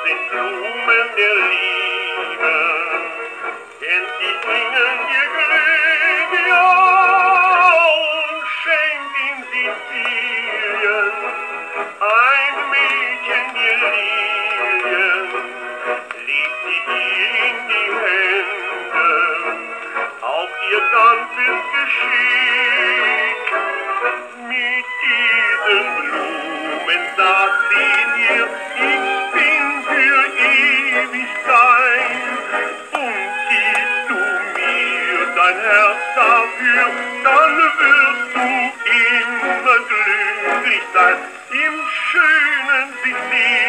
sind Blumen der Liebe, denn sie bringen dir Glück, ja, und schenkt in Sizilien ein Mädchen dir Lilien, legt sie dir in die Hände, auf ihr ganzes Geschick. Mit diesen Blumen sagt sie dir, ich bin für ewig dein. Und gibst du mir dein Herz dafür, dann wirst du immer glücklich sein im schönen Sizilien.